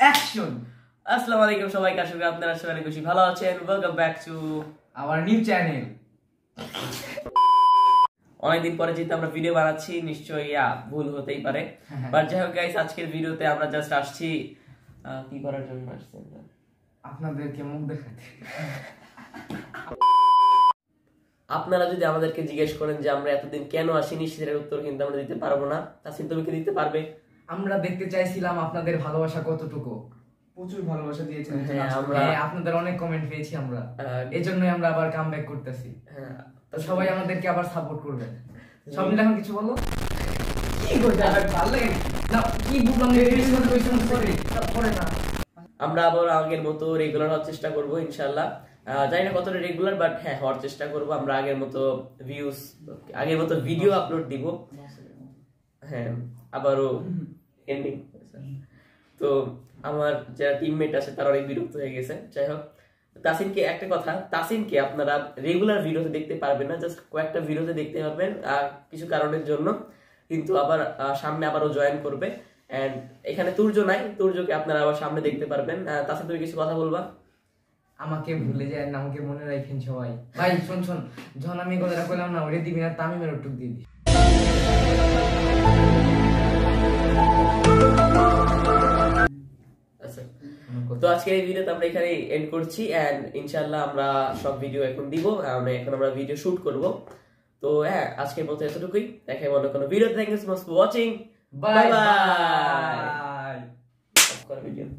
Action. আসসালামু আলাইকুম সবাইকে, আশা করি আপনারা সবাই খুশি ভালো আছেন। Welcome back to our new channel. অনেকদিন পরে যেহেতু আমরা ভিডিও বানাচ্ছি, নিশ্চয়ই ভুল হতেই পারে, বাট যাই হোক গাইস, আজকের ভিডিওতে আমরা জাস্ট আসছি কি করার জন্য আসছি আপনাদেরকে মুখ দেখাতে। আপনারা যদি আমাদেরকে জিজ্ঞেস করেন যে আমরা এতদিন কেন আসিনি, সেটার উত্তর কিন্তু আমরা দিতে পারবো না। তাসিন, তুমি কি দিতে পারবে? আমরা দেখতে চাইছিলাম আপনাদের ভালোবাসা কতটুকু। প্রচুর ভালোবাসা দিয়েছেন। আমরা আপনাদের অনেক কমেন্ট পেয়েছি আমরা, এজন্যই আমরা আবার কামব্যাক করতেছি। তো সবাই আমাদেরকে আবার সাপোর্ট করবেন। সব মিলে এখন কিছু বলো। কি কইতা ভালো লাগে না? কি বুঝলাম না। আমরা আবার আগের মতো রেগুলার হওয়ার চেষ্টা করব ইনশাআল্লাহ। জানি না কতটা রেগুলার, বাট হ্যাঁ হওয়ার চেষ্টা করব। আমরা আগের মতো ভিউজ, আগের মতো ভিডিও আপলোড দিব। হ্যাঁ, আবারও এন্ডিং। তো আমার যারা টিমমেট আছে তারা অনেক বিরক্ত হয়ে গেছে। যাই হোক, তাসিনকে একটা কথা, তাসিনকে আপনারা রেগুলার ভিডিওতে দেখতে পারবেন না, জাস্ট কয়েকটা ভিডিওতে দেখতে পারবেন কিছু কারণের জন্য। কিন্তু আবার সামনে আবারও জয়েন করবে। এন্ড এখানে তুর্য নাই, তুর্যকে আপনারা আবার সামনে দেখতে পারবেন। তাসিন, তুমি কিছু কথা বলবা? আমাকে ভুলে যায় না, আমাকে মনে রাখেন সবাই। ভাই শোন, যখন আমি কথাটা কইলাম না, ওরে দিবি না, তামিমের টুক দিয়ে দিই। তো আজকে এই ভিডিওতে আমরা এখানে এন্ড করছি, এন্ড ইনশাআল্লাহ আমরা সব ভিডিও এখন দিব। এখন আমরা ভিডিও শুট করব। তো হ্যাঁ, আজকের মতো এতটুকুই। দেখা হবে অন্য কোনো video. Thank you so much for watching. Bye by.